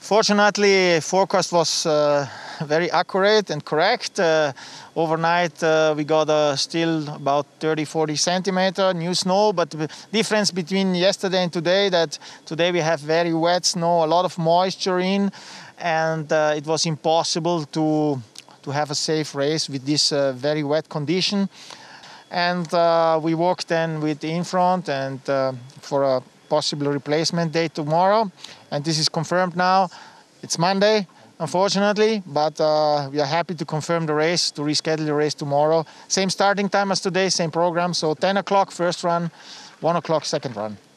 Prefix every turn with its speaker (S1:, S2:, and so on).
S1: Fortunately, forecast was very accurate and correct. Overnight we got still about 30-40 centimeter new snow, but the difference between yesterday and today, that today we have very wet snow, a lot of moisture in, and it was impossible to have a safe race with this very wet condition. And we worked then with the in front and for a possible replacement day tomorrow, and this is confirmed now. It's Monday, unfortunately, but we are happy to confirm the race, to reschedule the race tomorrow. Same starting time as today, same program, so 10 o'clock first run, 1 o'clock second run.